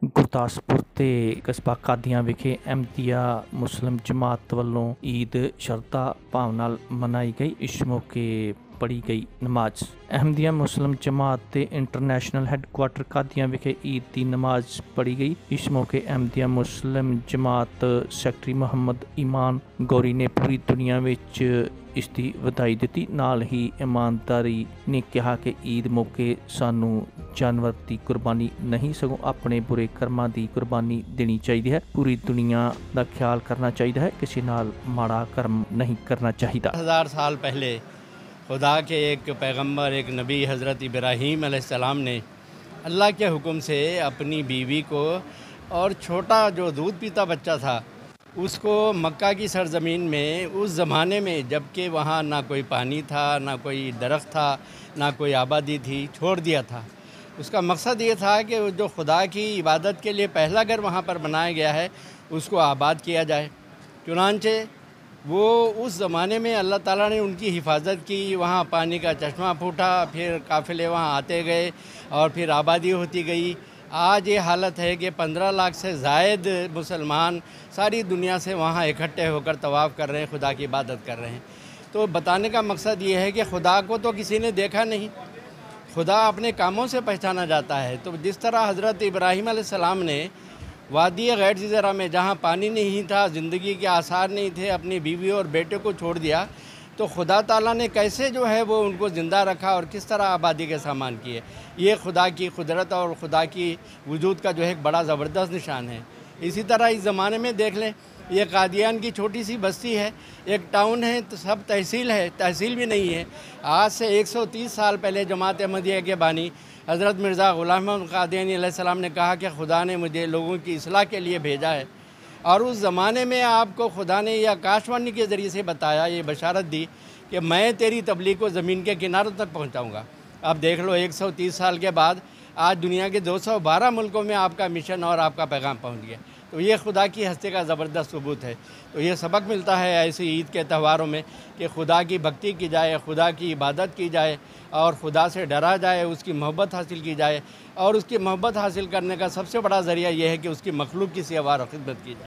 ਗੁਰਦਾਸਪੁਰ ਤੇ ਕਸਬਾ ਕਾਦੀਆਂ ਵਿਖੇ ਅਹਿਮਦੀਆ ਮੁਸਲਿਮ ਜਮਾਤ ਵੱਲੋਂ ਈਦ ਸ਼ਰਧਾ ਭਾਵ ਨਾਲ ਮਨਾਈ ਗਈ। ਇਸ ਮੌਕੇ ਪੜ੍ਹੀ ਗਈ ਨਮਾਜ਼। ਅਹਿਮਦੀਆ ਮੁਸਲਿਮ ਜਮਾਤ ਦੇ ਇੰਟਰਨੈਸ਼ਨਲ ਹੈੱਡਕੁਆਟਰ ਕਾਦੀਆਂ ਵਿਖੇ ਈਦ ਦੀ ਨਮਾਜ਼ ਪੜ੍ਹੀ ਗਈ। ਇਸ ਮੌਕੇ ਅਹਿਮਦੀਆ ਮੁਸਲਿਮ ਜਮਾਤ ਸੈਕਟਰੀ ਮੁਹੰਮਦ ਈਮਾਨ ਗੌਰੀ ਨੇ ਪੂਰੀ ਦੁਨੀਆ ਵਿੱਚ ਇਸ ਦੀ ਵਧਾਈ ਦਿੱਤੀ। ਨਾਲ ਹੀ ਇਮਾਨਦਾਰੀ ਨੇ ਕਿਹਾ ਕਿ ਈਦ ਮੌਕੇ ਸਾਨੂੰ ਜਾਨਵਰ ਦੀ ਕੁਰਬਾਨੀ ਨਹੀਂ ਸਗੋਂ ਆਪਣੇ ਬੁਰੇ ਕਰਮਾਂ ਦੀ ਕੁਰਬਾਨੀ ਦੇਣੀ ਚਾਹੀਦੀ ਹੈ। ਪੂਰੀ ਦੁਨੀਆ ਦਾ ਖਿਆਲ ਕਰਨਾ ਚਾਹੀਦਾ है, किसी नाल माड़ा कर्म नहीं करना चाहिए। 1000 साल पहले खुदा के एक पैगंबर एक नबी हज़रत इब्राहीम अलैहिस्सलाम ने अल्लाह के हुक्म से अपनी बीवी को और छोटा जो दूध पीता बच्चा था उसको मक्का की सरज़मीन में उस ज़माने में जबकि वहाँ ना कोई पानी था, ना कोई दरख्त था, ना कोई आबादी थी, छोड़ दिया था। उसका मकसद ये था कि जो खुदा की इबादत के लिए पहला घर वहाँ पर बनाया गया है उसको आबाद किया जाए। चुनांचे वो उस ज़माने में अल्लाह ताला ने उनकी हिफाजत की, वहाँ पानी का चश्मा फूटा, फिर काफ़िले वहाँ आते गए और फिर आबादी होती गई। आज ये हालत है कि 15 लाख से ज़ायद मुसलमान सारी दुनिया से वहाँ इकट्ठे होकर तवाफ़ कर रहे हैं, खुदा की इबादत कर रहे हैं। तो बताने का मकसद ये है कि खुदा को तो किसी ने देखा नहीं, खुदा अपने कामों से पहचाना जाता है। तो जिस तरह हज़रत इब्राहीम अलैहिस्सलाम ने वादी गैर ज़रा में जहाँ पानी नहीं था, ज़िंदगी के आसार नहीं थे, अपनी बीवी और बेटे को छोड़ दिया, तो खुदा ताला ने कैसे जो है वो उनको ज़िंदा रखा और किस तरह आबादी के सामान किए। ये खुदा की कुदरत और खुदा की वजूद का जो है एक बड़ा ज़बरदस्त निशान है। इसी तरह इस ज़माने में देख लें, ये कादियान की छोटी सी बस्ती है, एक टाउन है, तो सब तहसील है, तहसील भी नहीं है। आज से 130 साल पहले जमात अहमदिया के बानी हज़रत मिर्ज़ा ग़ुलाम अहमद क़ादियानी अलैहिस्सलाम ने कहा कि खुदा ने मुझे लोगों की इस्लाह के लिए भेजा है। और उस ज़माने में आपको खुदा ने यह आकाशवाणी के ज़रिए से बताया, ये बशारत दी कि मैं तेरी तबलीग को ज़मीन के किनारों तक पहुँचाऊँगा। अब देख लो 130 साल के बाद आज दुनिया के 212 मुल्कों में आपका मिशन और आपका पैगाम पहुँच गया। तो ये खुदा की हस्ती का ज़बरदस्त सबूत है। तो ये सबक मिलता है ऐसी ईद के त्योहारों में कि खुदा की भक्ति की जाए, खुदा की इबादत की जाए और खुदा से डरा जाए, उसकी मोहब्बत हासिल की जाए। और उसकी मोहब्बत हासिल करने का सबसे बड़ा ज़रिया यह है कि उसकी मखलूक की सेवा और खिदमत की जाए।